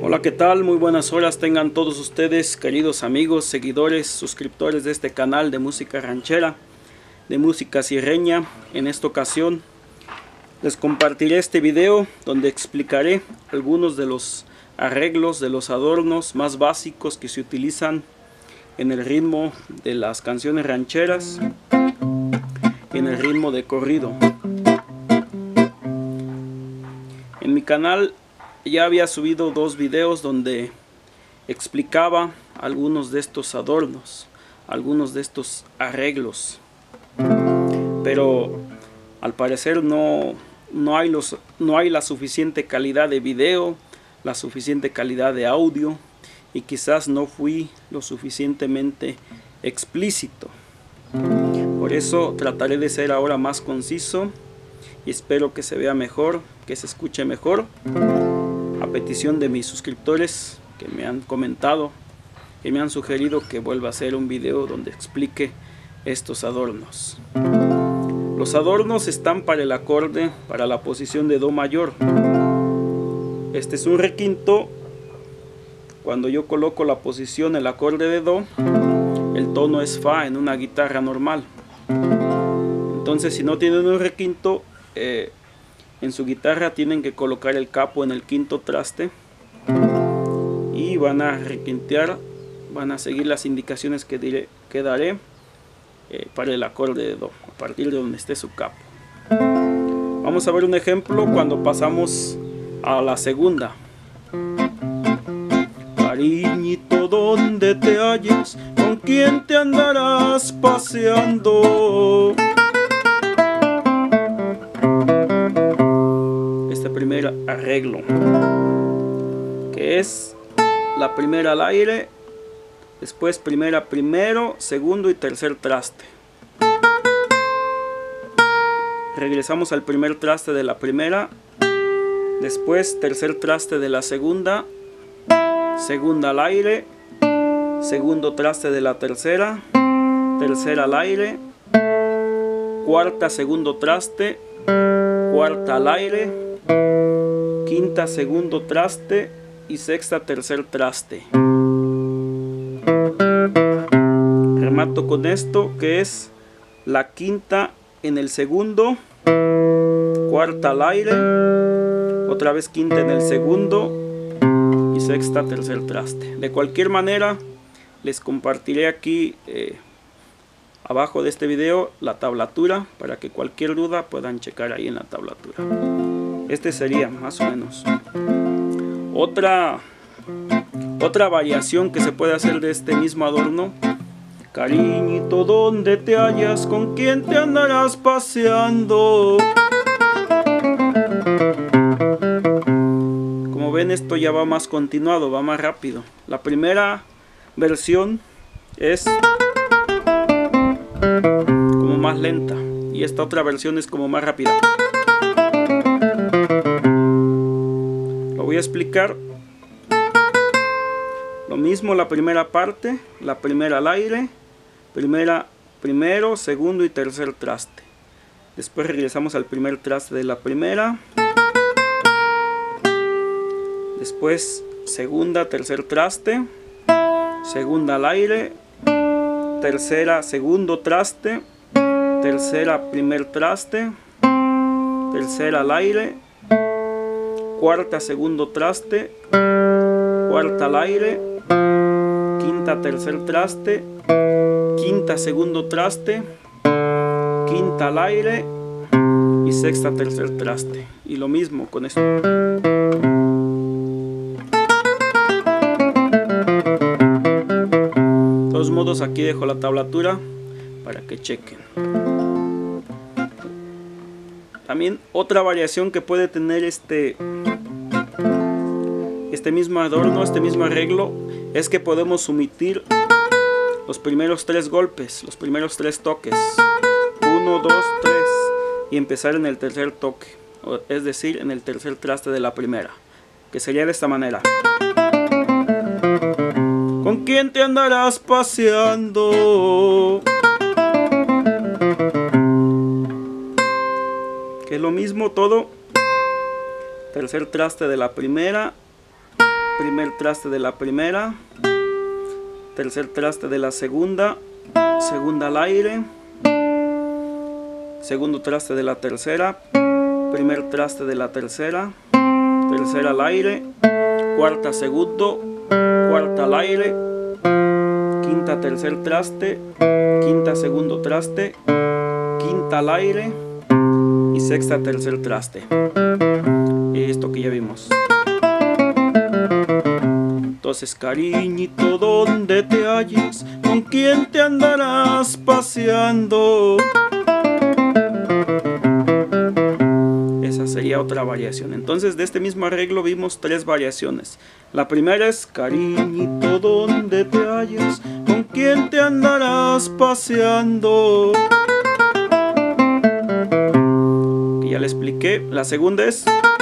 Hola, ¿qué tal? Muy buenas horas tengan todos ustedes, queridos amigos, seguidores, suscriptores de este canal de música ranchera, de música sierreña. En esta ocasión les compartiré este video donde explicaré algunos de los arreglos, de los adornos más básicos que se utilizan en el ritmo de las canciones rancheras, en el ritmo de corrido. En mi canal ya había subido dos videos donde explicaba algunos de estos adornos, algunos de estos arreglos, pero al parecer no hay la suficiente calidad de video, la suficiente calidad de audio, y quizás no fui lo suficientemente explícito. Por eso trataré de ser ahora más conciso y espero que se vea mejor, que se escuche mejor, a petición de mis suscriptores que me han comentado, que me han sugerido que vuelva a hacer un video donde explique estos adornos. Los adornos están para el acorde, para la posición de do mayor. Este es un requinto. Cuando yo coloco la posición, el acorde de do, el tono es fa en una guitarra normal. Entonces, si no tienen un requinto, en su guitarra tienen que colocar el capo en el quinto traste y van a requintear, van a seguir las indicaciones que daré para el acorde de do, a partir de donde esté su capo. Vamos a ver un ejemplo cuando pasamos a la segunda. Cariñito, donde te halles, ¿con quién te andarás paseando? Este primer arreglo, que es la primera al aire, después primero, segundo y tercer traste. Regresamos al primer traste de la primera, después tercer traste de la segunda, segunda al aire, segundo traste de la tercera, tercera al aire, cuarta segundo traste, cuarta al aire, quinta segundo traste y sexta tercer traste. Remato con esto, que es la quinta en el segundo, cuarta al aire, otra vez quinta en el segundo y sexta tercer traste. De cualquier manera, les compartiré aquí abajo de este video la tablatura para que cualquier duda puedan checar ahí en la tablatura. Este sería más o menos otra variación que se puede hacer de este mismo adorno. Cariñito, donde te hallas, ¿con quién te andarás paseando? Como ven, esto ya va más continuado, va más rápido. La primera versión es como más lenta y esta otra versión es como más rápida. Lo voy a explicar. Lo mismo la primera parte, la primera al aire, primero, segundo y tercer traste. Después regresamos al primer traste de la primera. Después segunda, tercer traste, segunda al aire, tercera, segundo traste, tercera, primer traste, tercera al aire, cuarta, segundo traste, cuarta al aire, quinta, tercer traste, quinta, segundo traste, quinta al aire y sexta, tercer traste. Y lo mismo con esto. De todos modos, aquí dejo la tablatura para que chequen. También otra variación que puede tener este mismo adorno, este mismo arreglo, es que podemos omitir los primeros tres golpes, los primeros tres toques, 1, 2, 3, y empezar en el tercer toque, es decir, en el tercer traste de la primera, que sería de esta manera. ¿Con quién te andarás paseando? Que es lo mismo todo. Tercer traste de la primera, primer traste de la primera, tercer traste de la segunda, segunda al aire, segundo traste de la tercera, primer traste de la tercera, tercera al aire, cuarta segundo, cuarta al aire, quinta tercer traste, quinta segundo traste, quinta al aire y sexta tercer traste. Esto que ya vimos. Entonces, cariñito, ¿dónde te hallas? ¿Con quién te andarás paseando? Esa sería otra variación. Entonces, de este mismo arreglo vimos tres variaciones. La primera es: cariñito, ¿dónde te hallas? ¿Con quién te andarás paseando? Que ya le expliqué. La segunda es,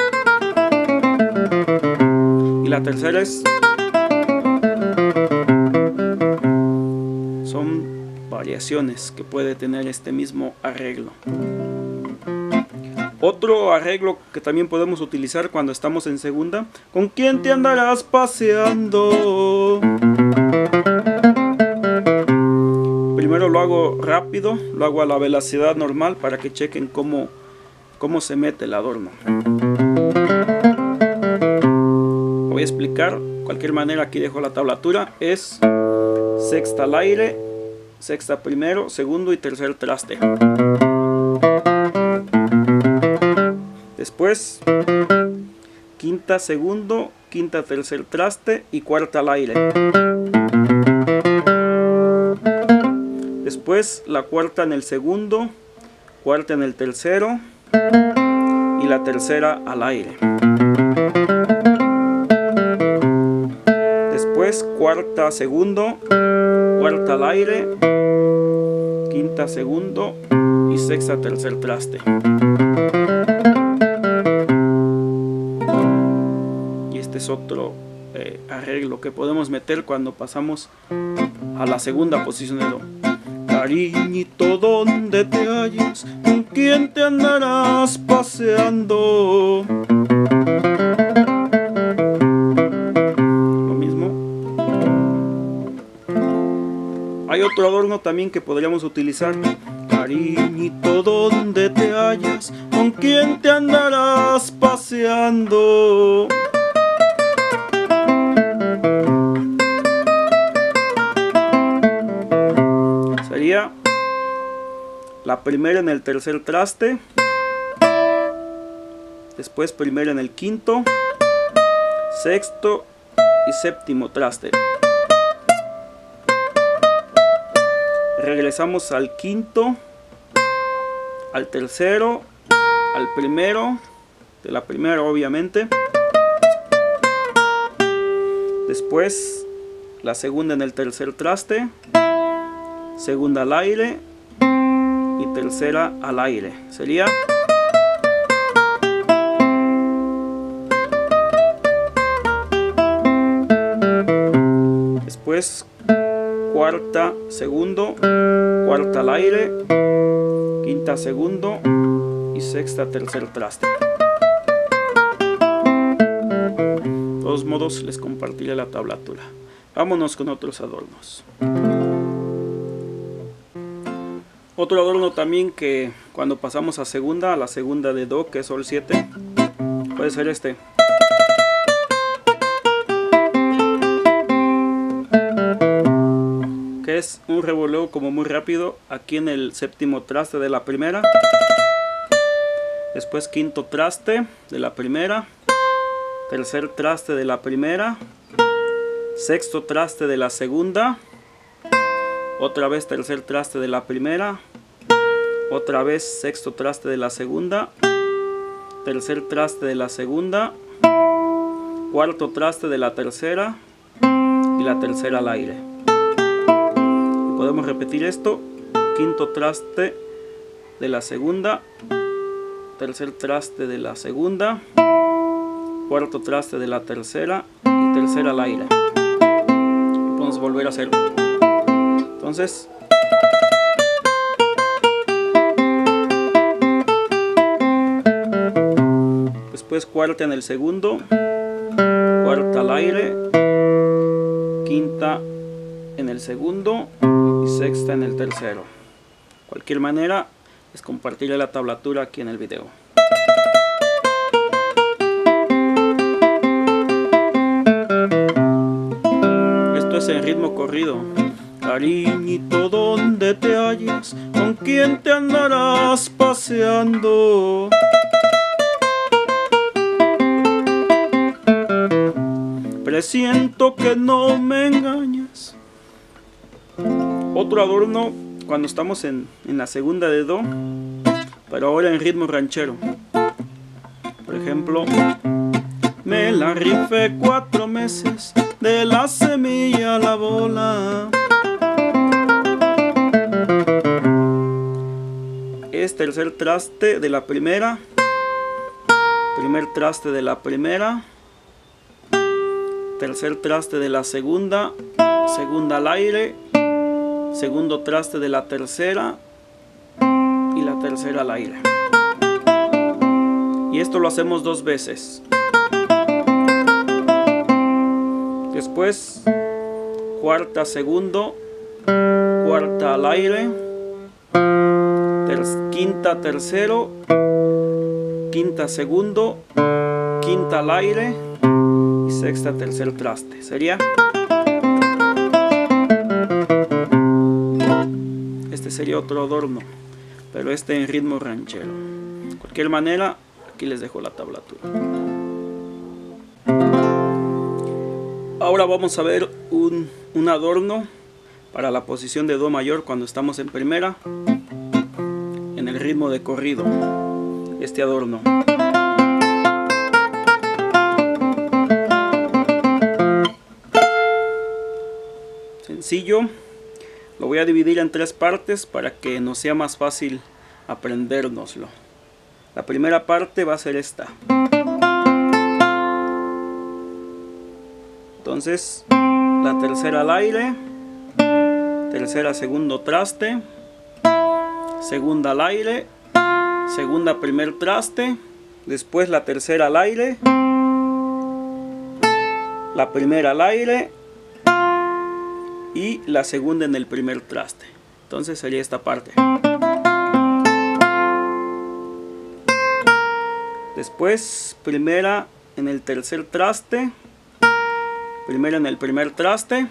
y la tercera es. Son variaciones que puede tener este mismo arreglo. Otro arreglo que también podemos utilizar cuando estamos en segunda: ¿con quién te andarás paseando? Primero lo hago rápido, lo hago a la velocidad normal para que chequen cómo se mete el adorno. Voy a explicar. De cualquier manera, aquí dejo la tablatura. Es sexta al aire, sexta primero, segundo y tercer traste. Después, quinta segundo, quinta tercer traste y cuarta al aire. Después, la cuarta en el segundo, cuarta en el tercero y la tercera al aire. Después, cuarta segundo, cuarta al aire, quinta segundo y sexta tercer traste. Y este es otro arreglo que podemos meter cuando pasamos a la segunda posición de do. Cariñito, ¿dónde te hallas? ¿Con quién te andarás paseando? Lo mismo. Hay otro adorno también que podríamos utilizar. Cariñito, ¿dónde te hallas? ¿Con quién te andarás paseando? Sería la primera en el tercer traste, después primera en el quinto, sexto y séptimo traste. Regresamos al quinto, al tercero, al primero, de la primera obviamente. Después la segunda en el tercer traste, segunda al aire y tercera al aire. Sería después cuarta segundo, cuarta al aire, quinta segundo y sexta tercer traste. De todos modos, les compartiré la tablatura. Vámonos con otros adornos. Otro adorno también que cuando pasamos a la segunda de do, que es sol 7, puede ser este. Que es un revoleo como muy rápido aquí en el séptimo traste de la primera. Después quinto traste de la primera, tercer traste de la primera, sexto traste de la segunda, otra vez tercer traste de la primera, otra vez sexto traste de la segunda, tercer traste de la segunda, cuarto traste de la tercera y la tercera al aire. Y podemos repetir esto: quinto traste de la segunda, tercer traste de la segunda, cuarto traste de la tercera y tercera al aire. Vamos a volver a hacerlo. Entonces, después cuarta en el segundo, cuarta al aire, quinta en el segundo y sexta en el tercero. De cualquier manera, les compartiré la tablatura aquí en el video. Esto es en ritmo corrido. Cariñito, ¿dónde te hallas? ¿Con quién te andarás paseando? Presiento que no me engañas. Otro adorno cuando estamos en la segunda de do, pero ahora en ritmo ranchero. Por ejemplo, me la rifé 4 meses, de la semilla a la bola. Es tercer traste de la primera, primer traste de la primera, tercer traste de la segunda, segunda al aire, segundo traste de la tercera y la tercera al aire. Y esto lo hacemos 2 veces. Después cuarta segundo, cuarta al aire, quinta tercero, quinta segundo, quinta al aire y sexta tercer traste. Sería este, sería otro adorno, pero este en ritmo ranchero. De cualquier manera, aquí les dejo la tablatura. Ahora vamos a ver un adorno para la posición de do mayor cuando estamos en primera, en el ritmo de corrido. Este adorno. Sencillo. Lo voy a dividir en 3 partes para que nos sea más fácil aprendérnoslo. La primera parte va a ser esta. Entonces, la tercera al aire, tercera segundo traste, segunda al aire, segunda primer traste, después la tercera al aire, la primera al aire y la segunda en el primer traste. Entonces sería esta parte. Después primera en el tercer traste, primera en el primer traste,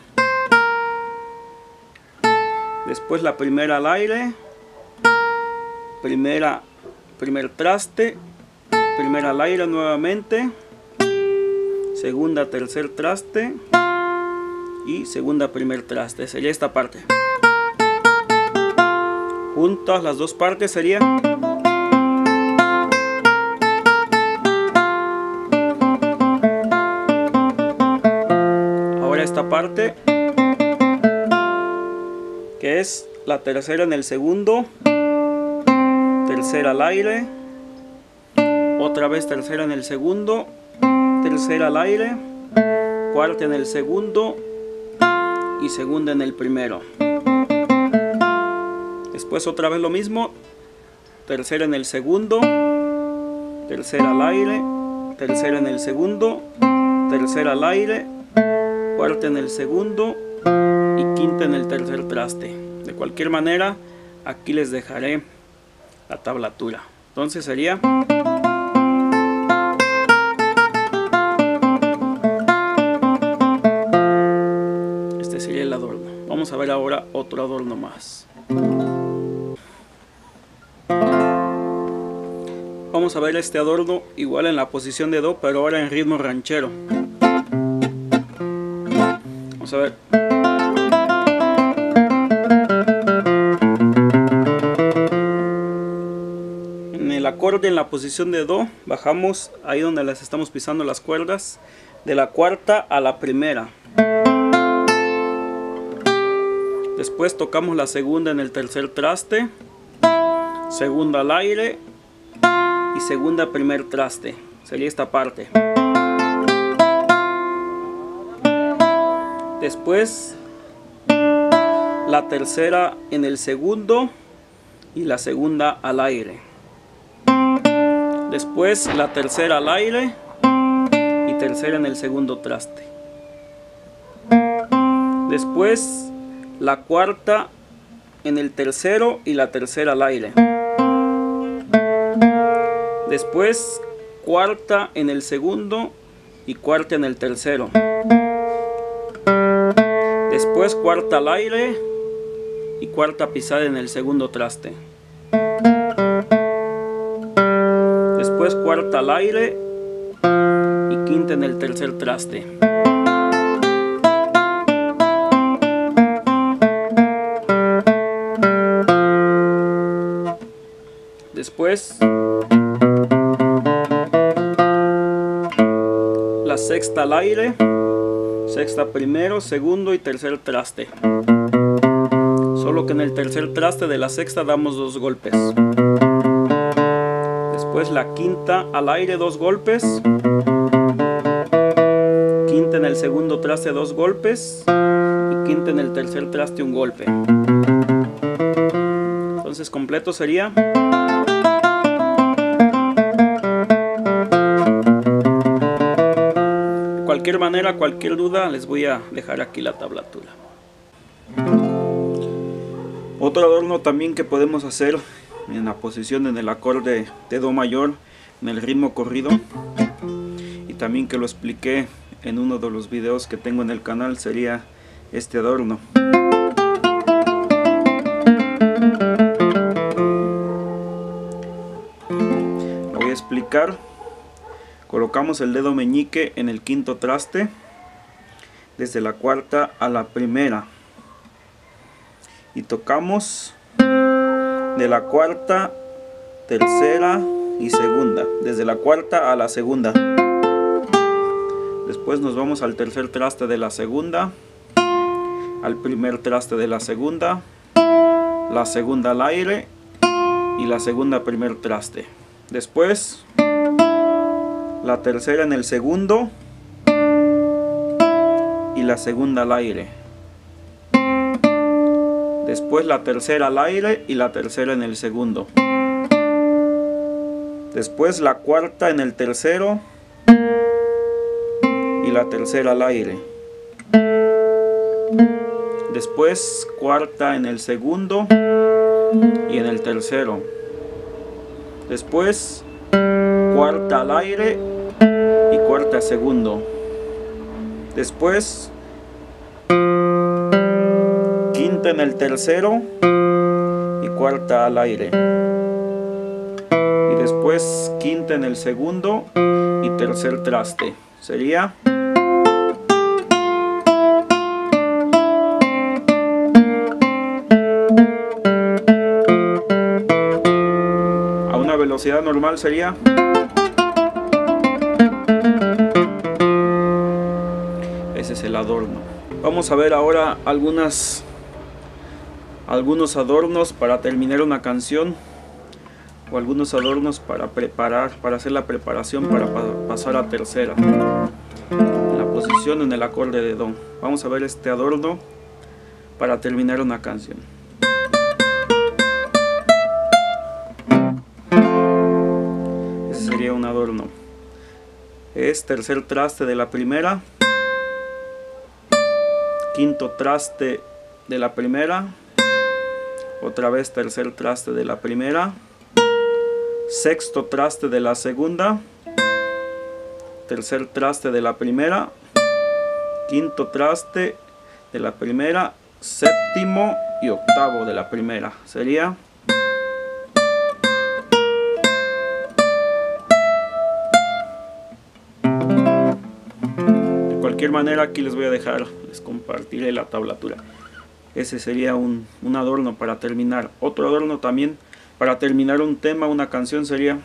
después la primera al aire, primera primer traste, primera al aire nuevamente, segunda tercer traste y segunda primer traste. Sería esta parte. Juntas las 2 partes sería ahora esta parte, que es la tercera en el segundo, tercera al aire, otra vez tercera en el segundo, tercera al aire, cuarta en el segundo y segunda en el primero. Después otra vez lo mismo, tercera en el segundo, tercera al aire, tercera en el segundo, tercera al aire, cuarta en el segundo y quinta en el tercer traste. De cualquier manera, aquí les dejaré la tablatura. Entonces sería este sería el adorno. Vamos a ver ahora otro adorno más. Vamos a ver este adorno igual en la posición de do, pero ahora en ritmo ranchero. Vamos a ver. En el acorde en la posición de do, bajamos ahí donde las estamos pisando las cuerdas, de la cuarta a la primera. Después tocamos la segunda en el tercer traste, segunda al aire y segunda primer traste. Sería esta parte. Después la tercera en el segundo y la segunda al aire. Después la tercera al aire y tercera en el segundo traste. Después la cuarta en el tercero y la tercera al aire. Después cuarta en el segundo y cuarta en el tercero. Después cuarta al aire y cuarta pisada en el segundo traste. Después cuarta al aire y quinta en el tercer traste. Después la sexta al aire, sexta primero, segundo y tercer traste. Solo que en el tercer traste de la sexta damos 2 golpes. Después la quinta al aire, 2 golpes. Quinta en el segundo traste, 2 golpes. Y quinta en el tercer traste, 1 golpe. Entonces completo sería: de cualquier manera, cualquier duda, les voy a dejar aquí la tablatura. Otro adorno también que podemos hacer en la posición en el acorde de Do mayor, en el ritmo corrido, y también que lo expliqué en uno de los videos que tengo en el canal, sería este adorno. Lo voy a explicar. Colocamos el dedo meñique en el quinto traste, desde la cuarta a la primera, y tocamos de la cuarta, tercera y segunda, desde la cuarta a la segunda. Después nos vamos al tercer traste de la segunda, al primer traste de la segunda al aire y la segunda primer traste. Después la tercera en el segundo y la segunda al aire. Después la tercera al aire y la tercera en el segundo. Después la cuarta en el tercero y la tercera al aire. Después cuarta en el segundo y en el tercero. Después cuarta al aire y cuarta segundo. Después quinta en el tercero y cuarta al aire. Y después quinta en el segundo y tercer traste. Sería: a una velocidad normal sería: ese es el adorno. Vamos a ver ahora algunos adornos para terminar una canción, o algunos adornos para hacer la preparación para pasar a tercera, en la posición en el acorde de Do. Vamos a ver este adorno para terminar una canción. Ese sería un adorno. Es tercer traste de la primera, quinto traste de la primera, otra vez tercer traste de la primera, sexto traste de la segunda, tercer traste de la primera, quinto traste de la primera, séptimo y octavo de la primera. Sería: de cualquier manera, aquí les voy a dejar, les compartiré la tablatura. Ese sería un adorno para terminar. Otro adorno también para terminar un tema, una canción, sería: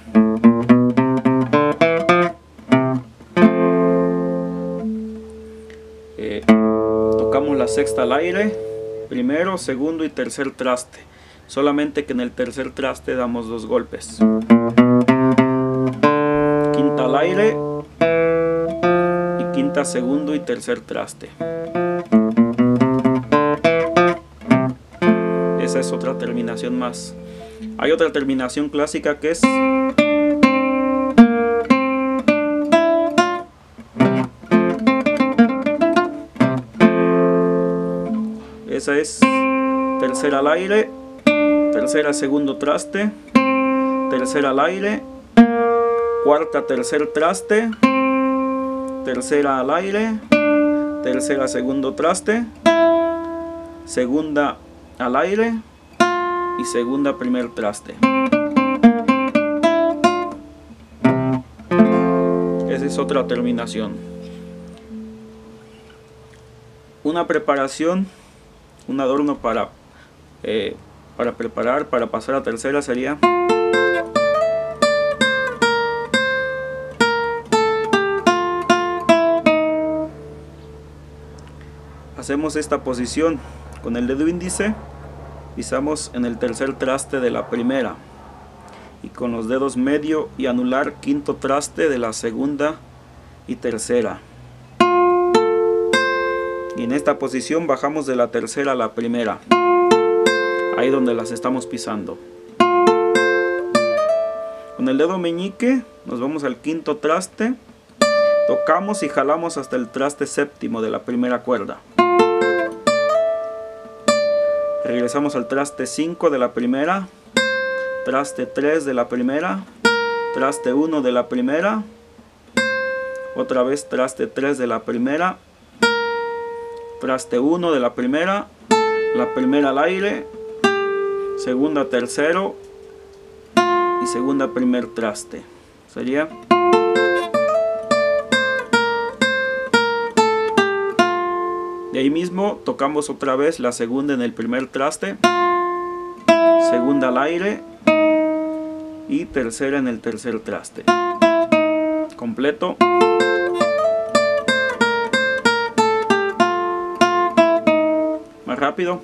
tocamos la sexta al aire, primero, segundo y tercer traste, solamente que en el tercer traste damos 2 golpes. Quinta al aire y quinta, segundo y tercer traste. Esa es otra terminación más. Hay otra terminación clásica que es: Esa es tercera al aire, tercera segundo traste, tercera al aire, cuarta tercer traste, tercera al aire, tercera segundo traste, segunda al aire y segunda primer traste. Esa es otra terminación. Una preparación, un adorno para preparar, para pasar a tercera sería hacemos esta posición con el dedo índice, pisamos en el tercer traste de la primera y con los dedos medio y anular quinto traste de la segunda y tercera, y en esta posición bajamos de la tercera a la primera, ahí donde las estamos pisando. Con el dedo meñique nos vamos al quinto traste, tocamos y jalamos hasta el traste séptimo de la primera cuerda. Regresamos al traste 5 de la primera, traste 3 de la primera, traste 1 de la primera, otra vez traste 3 de la primera, traste 1 de la primera al aire, segunda tercero y segunda primer traste. Sería de ahí mismo tocamos otra vez la segunda en el primer traste, segunda al aire y tercera en el tercer traste. Completo. Más rápido.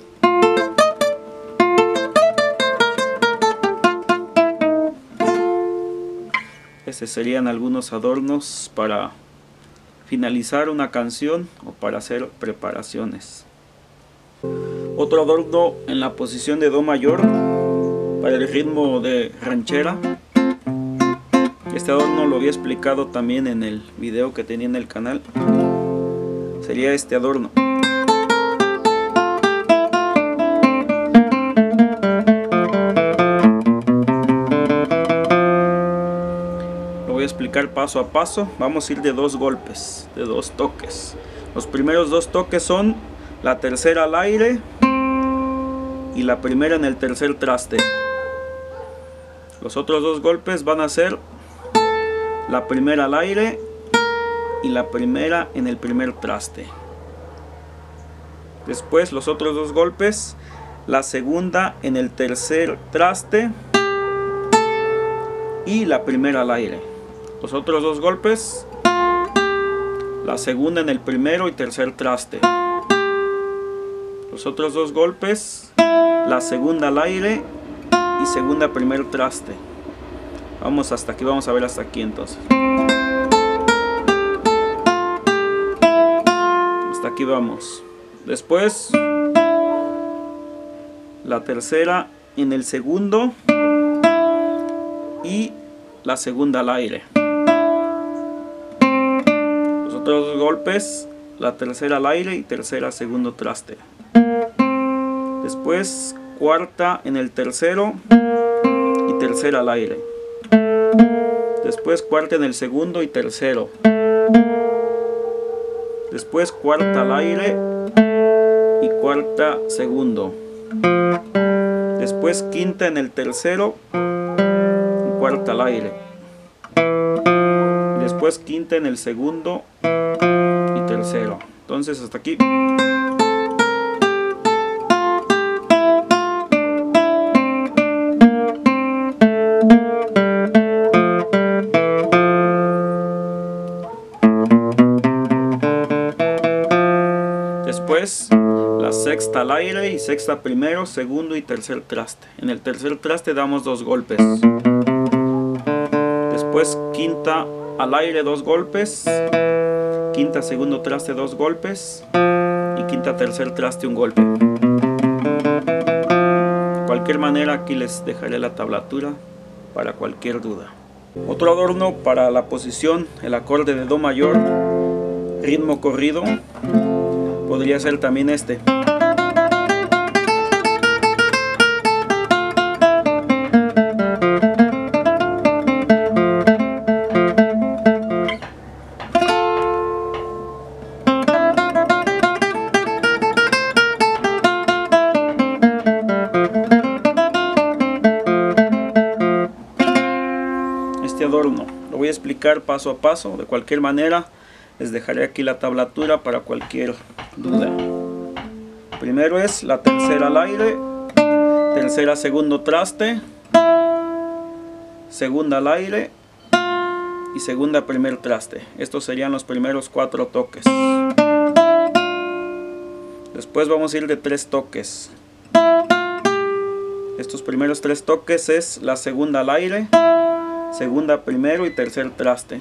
Estos serían algunos adornos para finalizar una canción o para hacer preparaciones. Otro adorno en la posición de do mayor para el ritmo de ranchera. Este adorno lo había explicado también en el video que tenía en el canal. Sería este adorno. Explicar paso a paso. Vamos a ir de dos golpes, de dos toques. Los primeros dos toques son la tercera al aire y la primera en el tercer traste. Los otros dos golpes van a ser la primera al aire y la primera en el primer traste. Después los otros dos golpes, la segunda en el tercer traste y la primera al aire. Los otros dos golpes, la segunda en el primero y tercer traste. Los otros dos golpes, la segunda al aire y segunda primer traste. Vamos hasta aquí, vamos a ver hasta aquí entonces. Hasta aquí vamos. Después, la tercera en el segundo y la segunda al aire. Otros dos golpes, la tercera al aire y tercera segundo traste. Después cuarta en el tercero y tercera al aire. Después cuarta en el segundo y tercero. Después cuarta al aire y cuarta segundo. Después quinta en el tercero y cuarta al aire. Después quinta en el segundo y tercero. Entonces hasta aquí. Después la sexta al aire y sexta primero, segundo y tercer traste. En el tercer traste damos dos golpes. Después quinta al aire, dos golpes. Quinta segundo traste, dos golpes. Y quinta tercer traste, un golpe. De cualquier manera aquí les dejaré la tablatura para cualquier duda. Otro adorno para la posición, el acorde de do mayor, ritmo corrido, podría ser también este. explicar paso a paso. De cualquier manera, les dejaré aquí la tablatura para cualquier duda. Primero es la tercera al aire, tercera segundo traste, segunda al aire y segunda primer traste. Estos serían los primeros 4 toques. Después vamos a ir de 3 toques. Estos primeros 3 toques es la segunda al aire, segunda primero y tercer traste.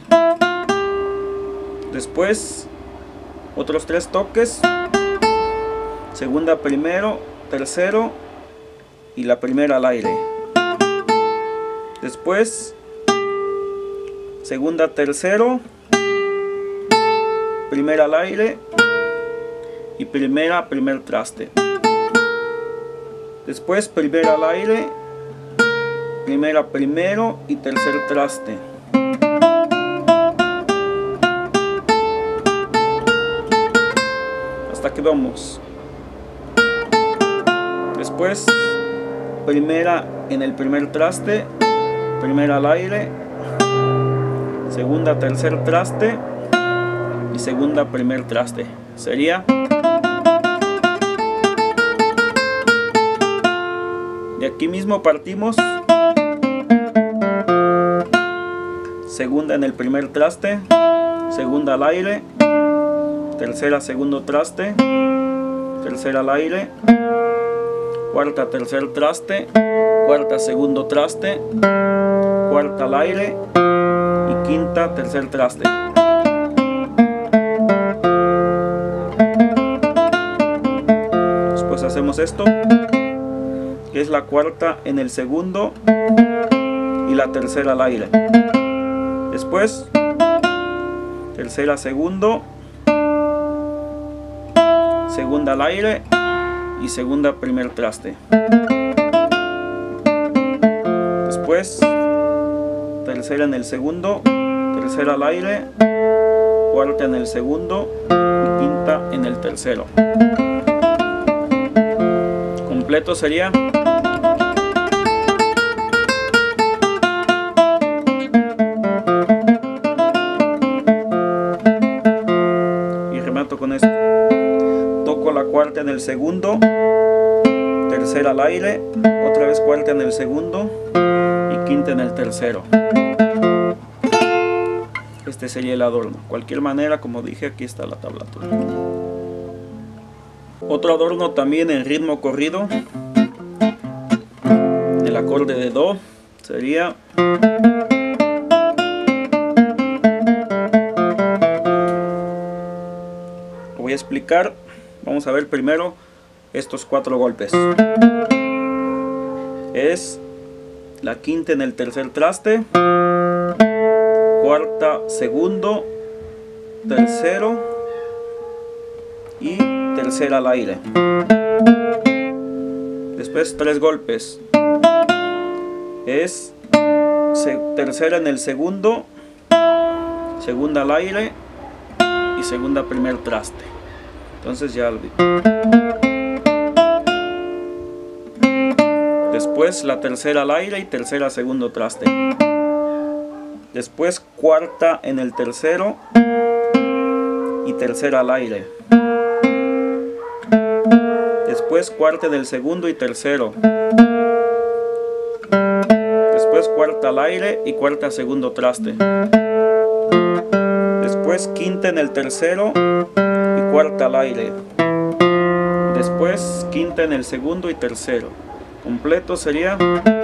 Después otros 3 toques, segunda primero, tercero y la primera al aire. Después segunda tercero, primera al aire y primera primer traste. Después primera al aire, primera primero y tercer traste. Hasta aquí vamos. Después primera en el primer traste, primera al aire, segunda tercer traste y segunda primer traste. Sería de aquí mismo partimos. Segunda en el primer traste, segunda al aire, tercera segundo traste, tercera al aire, cuarta tercer traste, cuarta segundo traste, cuarta al aire y quinta tercer traste. Después hacemos esto, que es la cuarta en el segundo y la tercera al aire. Después tercera segundo, segunda al aire y segunda primer traste. Después tercera en el segundo, tercera al aire, cuarta en el segundo y quinta en el tercero. Completo sería y remato con esto. Toco la cuarta en el segundo, tercera al aire, otra vez cuarta en el segundo y quinta en el tercero. Este sería el adorno. De cualquier manera, como dije, aquí está la tablatura. Otro adorno también en ritmo corrido, el acorde de Do, sería lo voy a explicar. Vamos a ver primero estos 4 golpes. Es la quinta en el tercer traste, cuarta segundo, tercero y tercera al aire. Después 3 golpes. Es tercera en el segundo, segunda al aire y segunda primer traste. Entonces ya lo vi. Después la tercera al aire y tercera segundo traste. Después cuarta en el tercero y tercera al aire. Después cuarta en el segundo y tercero. Después cuarta al aire y cuarta segundo traste. Después quinta en el tercero y cuarta al aire. Después quinta en el segundo y tercero. Completo sería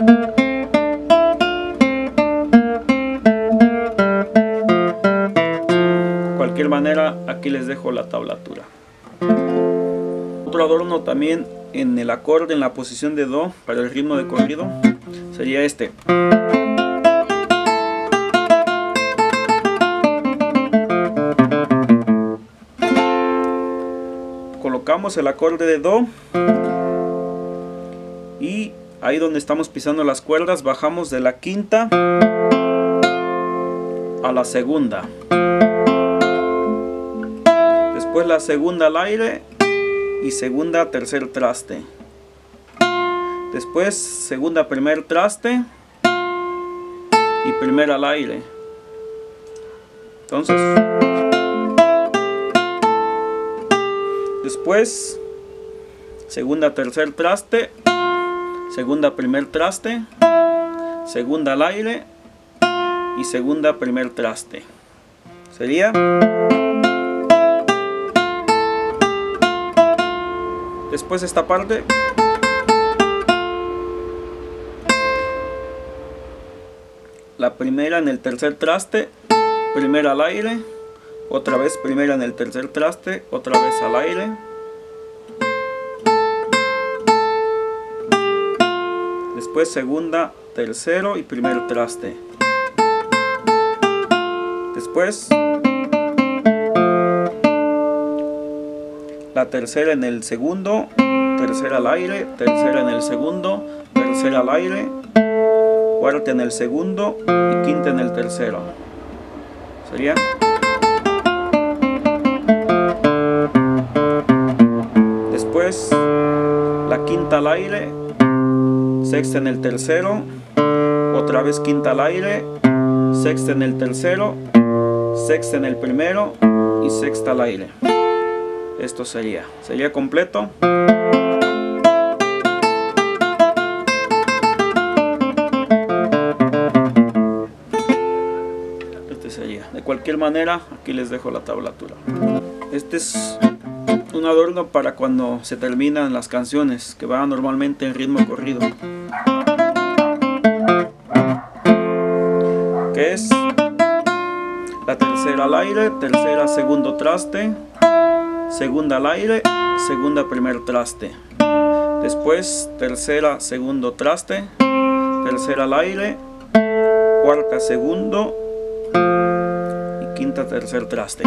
de cualquier manera, aquí les dejo la tablatura. Otro adorno también en el acorde, en la posición de Do, para el ritmo de corrido, sería este. Colocamos el acorde de Do y ahí donde estamos pisando las cuerdas bajamos de la quinta a la segunda. Después la segunda al aire y segunda tercer traste. Después segunda primer traste y primera al aire. Entonces, después, segunda, tercer traste, segunda, primer traste, segunda al aire y segunda, primer traste. Sería. Después esta parte. La primera en el tercer traste, primera al aire, otra vez primera en el tercer traste, otra vez al aire. Después segunda, tercero y primer traste. Después la tercera en el segundo, tercera al aire, tercera en el segundo, tercera al aire, cuarta en el segundo y quinta en el tercero. Sería. Después la quinta al aire, sexta en el tercero, otra vez quinta al aire, sexta en el tercero, sexta en el primero y sexta al aire. Esto sería completo. Este sería. De cualquier manera, aquí les dejo la tablatura. Este es un adorno para cuando se terminan las canciones, que van normalmente en ritmo corrido. Que es la tercera al aire, tercera segundo traste, segunda al aire, segunda primer traste. Después tercera segundo traste, tercera al aire, cuarta segundo y quinta tercer traste.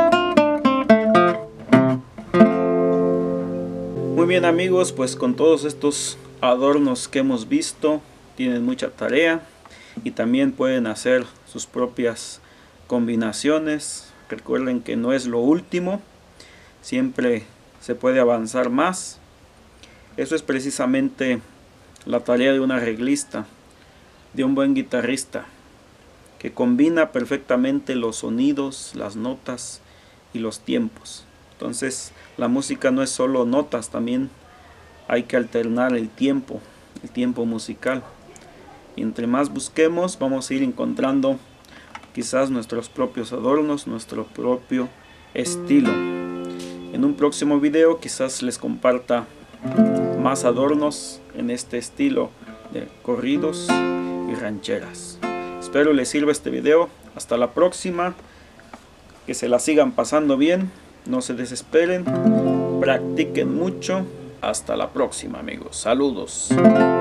Muy bien amigos, pues con todos estos adornos que hemos visto, tienen mucha tarea y también pueden hacer sus propias combinaciones. Recuerden que no es lo último, siempre se puede avanzar más. Eso es precisamente la tarea de un arreglista, de un buen guitarrista, que combina perfectamente los sonidos, las notas y los tiempos. Entonces la música no es solo notas, también hay que alternar el tiempo musical. Y entre más busquemos, vamos a ir encontrando quizás nuestros propios adornos, nuestro propio estilo. En un próximo video quizás les comparta más adornos en este estilo de corridos y rancheras. Espero les sirva este video. Hasta la próxima. Que se la sigan pasando bien. No se desesperen. Practiquen mucho. Hasta la próxima amigos. Saludos.